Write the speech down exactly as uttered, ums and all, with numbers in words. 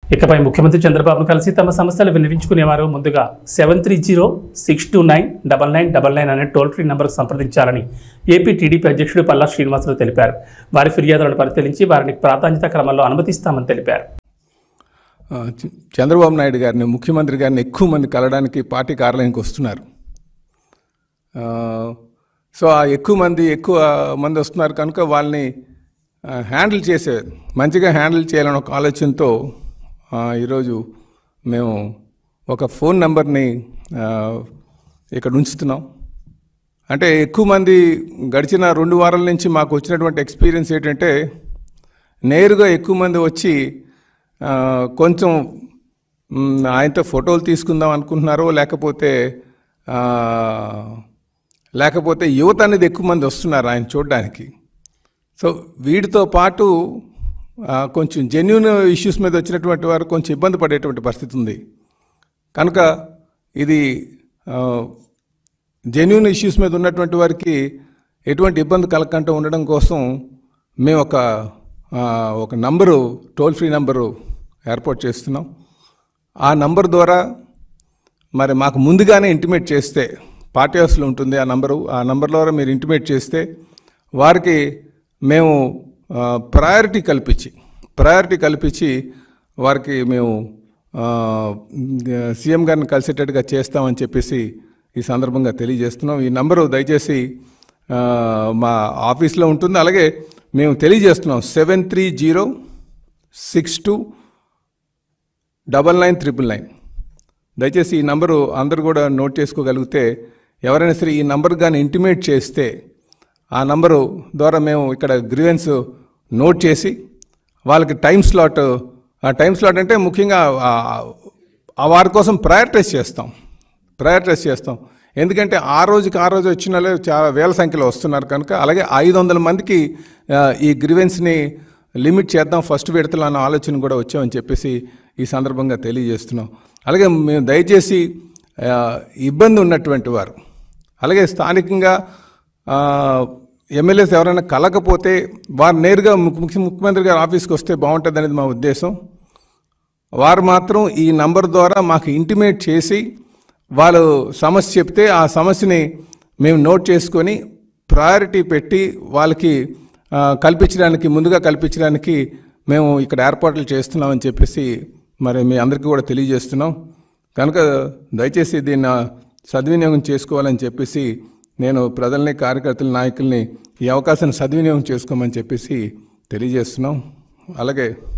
ఇకపై ముఖ్యమంత్రి చంద్రబాబును కలిసి తమ సమస్యలు విన్నవించుకునేవారు ముందుగా seven three zero six two nine double nine double nine అనే టోల్ ఫ్రీ నంబర్కు సంప్రదించాలని ఏపీ టీడీపీ అధ్యక్షుడు పల్లా శ్రీనివాసరావు తెలిపారు. వారి ఫిర్యాదులను పరిశీలించి వారిని ప్రాధాన్యత క్రమంలో అనుమతిస్తామని తెలిపారు. చంద్రబాబు నాయుడు గారిని, ముఖ్యమంత్రి గారిని ఎక్కువ మంది కలవడానికి పార్టీ కార్యాలయానికి వస్తున్నారు. సో ఆ ఎక్కువ మంది ఎక్కువ మంది వస్తున్నారు కనుక వాళ్ళని హ్యాండిల్ చేసే మంచిగా హ్యాండిల్ చేయాలని ఒక ఆలోచనతో ఈరోజు మేము ఒక ఫోన్ నెంబర్ని ఇక్కడ ఉంచుతున్నాం. అంటే ఎక్కువ మంది గడిచిన రెండు వారాల నుంచి మాకు వచ్చినటువంటి ఎక్స్పీరియన్స్ ఏంటంటే, నేరుగా ఎక్కువ మంది వచ్చి కొంచెం ఆయనతో ఫోటోలు తీసుకుందాం అనుకుంటున్నారో, లేకపోతే లేకపోతే యువత అనేది ఎక్కువ మంది వస్తున్నారు ఆయన చూడడానికి. సో వీటితో పాటు కొంచెం జెన్యూన్ ఇష్యూస్ మీద వచ్చినటువంటి వారు కొంచెం ఇబ్బంది పడేటువంటి పరిస్థితి ఉంది. కనుక ఇది జెన్యూన్ ఇష్యూస్ మీద ఉన్నటువంటి వారికి ఎటువంటి ఇబ్బంది కలగకుండా ఉండడం కోసం మేము ఒక ఒక నంబరు, టోల్ ఫ్రీ నంబరు ఏర్పాటు చేస్తున్నాం. ఆ నంబర్ ద్వారా మరి మాకు ముందుగానే ఇంటిమేట్ చేస్తే, పార్టీ హౌస్లో ఉంటుంది ఆ నంబరు, ఆ నంబర్ ద్వారా మీరు ఇంటిమేట్ చేస్తే వారికి మేము ప్రయారిటీ కల్పించి ప్రయారిటీ కల్పించి వారికి మేము సీఎం గారిని కలిసేటట్టుగా చేస్తామని చెప్పేసి ఈ సందర్భంగా తెలియజేస్తున్నాం. ఈ నంబరు దయచేసి మా ఆఫీస్లో ఉంటుంది. అలాగే మేము తెలియజేస్తున్నాం seven three zero six two double nine triple nine. దయచేసి ఈ నంబరు అందరూ కూడా నోట్ చేసుకోగలిగితే, ఎవరైనా సరే ఈ నంబర్ కానీ ఇంటిమేట్ చేస్తే ఆ నంబరు ద్వారా మేము ఇక్కడ గ్రీవెన్స్ నోట్ చేసి వాళ్ళకి టైం స్లాట్, ఆ టైం స్లాట్ అంటే ముఖ్యంగా వారి కోసం ప్రయారిటైజ్ చేస్తాం ప్రయారిటైజ్ చేస్తాం ఎందుకంటే ఆ రోజుకి ఆ రోజు వచ్చిన వాళ్ళు చాలా వేల సంఖ్యలో వస్తున్నారు కనుక. అలాగే ఐదు వందల మందికి ఈ గ్రీవెన్స్ని లిమిట్ చేద్దాం ఫస్ట్ విడతలో అన్న ఆలోచన కూడా వచ్చామని చెప్పేసి ఈ సందర్భంగా తెలియజేస్తున్నాం. అలాగే మేము దయచేసి ఇబ్బంది ఉన్నటువంటి వారు, అలాగే స్థానికంగా ఎమ్మెల్యేస్ ఎవరైనా కలకపోతే వారు నేరుగా ముఖ్య ముఖ్యమంత్రి గారి ఆఫీస్కి వస్తే బాగుంటుంది అనేది మా ఉద్దేశం. వారు మాత్రం ఈ నంబర్ ద్వారా మాకు ఇంటిమేట్ చేసి వాళ్ళు సమస్య చెప్తే ఆ సమస్యని మేము నోట్ చేసుకొని ప్రయారిటీ పెట్టి వాళ్ళకి కల్పించడానికి, ముందుగా కల్పించడానికి మేము ఇక్కడ ఏర్పాట్లు చేస్తున్నామని చెప్పేసి మరి మీ అందరికీ కూడా తెలియజేస్తున్నాం. కనుక దయచేసి దీన్ని సద్వినియోగం చేసుకోవాలని చెప్పేసి నేను ప్రజల్ని, కార్యకర్తల, నాయకుల్ని ఈ అవకాశాన్ని సద్వినియోగం చేసుకోమని చెప్పేసి తెలియజేస్తున్నాం. అలాగే